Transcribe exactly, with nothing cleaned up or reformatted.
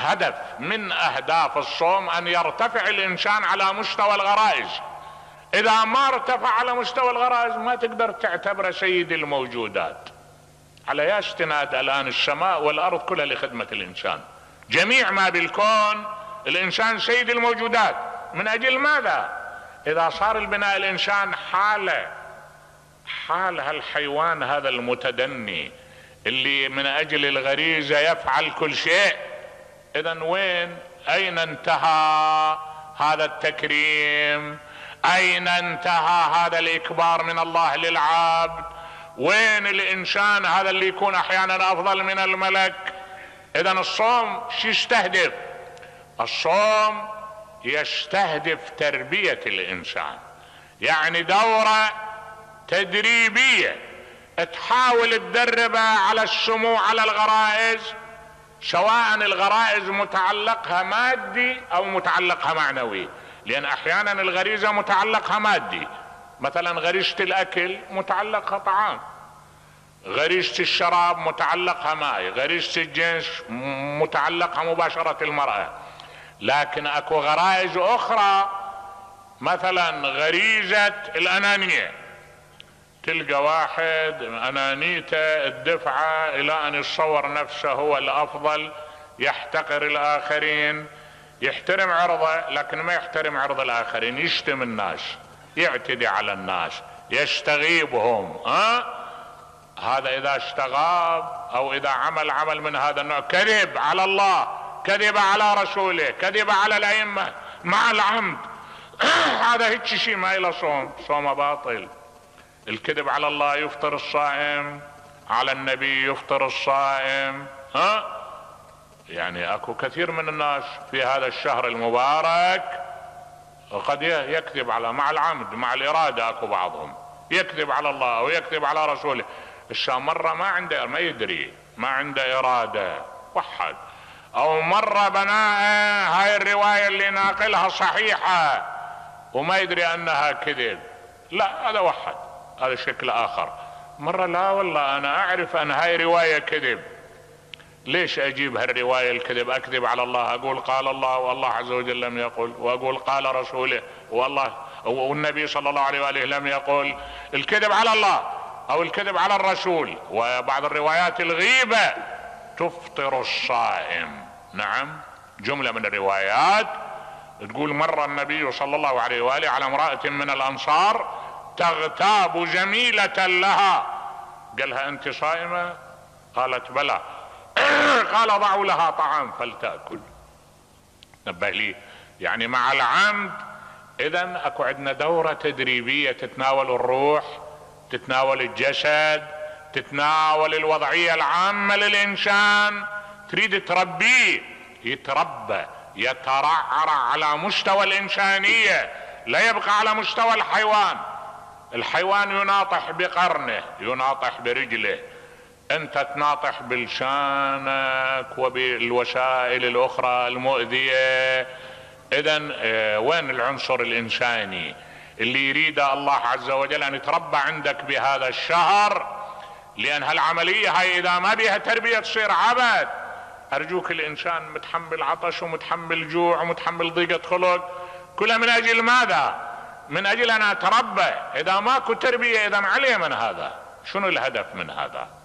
هدف من اهداف الصوم ان يرتفع الانسان على مستوى الغرائز. اذا ما ارتفع على مستوى الغرائز ما تقدر تعتبره سيد الموجودات. على يا استناد الان السماء والارض كلها لخدمة الانسان، جميع ما بالكون الانسان سيد الموجودات. من اجل ماذا؟ اذا صار البناء الانسان حاله حال هالحيوان هذا المتدني اللي من اجل الغريزة يفعل كل شيء، اذا وين اين انتهى هذا التكريم؟ اين انتهى هذا الاكبار من الله للعبد؟ وين الانسان هذا اللي يكون احيانا افضل من الملك؟ اذا الصوم شو يستهدف؟ الصوم يستهدف تربية الانسان، يعني دورة تدريبية تحاول تدربه على السمو على الغرائز، سواء الغرائز متعلقها مادي او متعلقها معنوي، لان احيانا الغريزة متعلقها مادي، مثلا غريزة الاكل متعلقها طعام، غريزة الشراب متعلقها ماء، غريزة الجنس متعلقها مباشرة المرأة. لكن اكو غرائز اخرى، مثلا غريزة الانانية، تلقى واحد انانيته الدفعة الى ان يتصور نفسه هو الافضل، يحتقر الاخرين، يحترم عرضه لكن ما يحترم عرض الاخرين، يشتم الناس، يعتدي على الناس، يستغيبهم. ها هذا اذا استغاب او اذا عمل عمل من هذا النوع كذب على الله، كذب على رسوله، كذب على الائمة مع العمد، هذا هيك شيء ما له صوم، صوم باطل. الكذب على الله يفطر الصائم، على النبي يفطر الصائم. ها يعني اكو كثير من الناس في هذا الشهر المبارك قد يكذب على مع العمد مع الارادة، اكو بعضهم يكذب على الله ويكذب على رسوله، الشام مرة ما عنده ما يدري ما عنده ارادة وحد، او مرة بناء هاي الرواية اللي ناقلها صحيحة وما يدري انها كذب، لا هذا وحد، هذا شكل اخر. مرة لا والله انا اعرف ان هاي رواية كذب، ليش اجيب هالرواية الكذب؟ اكذب على الله، اقول قال الله والله عز وجل لم يقل، واقول قال رسوله والله والنبي صلى الله عليه وآله لم يقل. الكذب على الله او الكذب على الرسول، وبعض الروايات الغيبة تفطر الصائم. نعم جملة من الروايات تقول مر النبي صلى الله عليه وآله على امرأة من الانصار تغتاب جميلة لها، قالها انت صائمة؟ قالت بلى. قال ضعوا لها طعام فلتأكل. نبه لي يعني مع العمد. اذا اكو عندنا دورة تدريبية تتناول الروح، تتناول الجسد، تتناول الوضعية العامة للانسان، تريد تربيه يتربى يترعرع على مستوى الانسانية، لا يبقى على مستوى الحيوان. الحيوان يناطح بقرنه، يناطح برجله، انت تناطح بلسانك وبالوسائل الاخرى المؤذية. اذا وين العنصر الانساني اللي يريد الله عز وجل ان يتربى عندك بهذا الشهر؟ لان هالعملية هاي اذا ما بيها تربية تصير عبث. ارجوك الانسان متحمل عطش ومتحمل جوع ومتحمل ضيقة خلق، كلها من اجل ماذا؟ من اجل ان اتربى. اذا ماكو تربية اذا عليه من هذا؟ شنو الهدف من هذا؟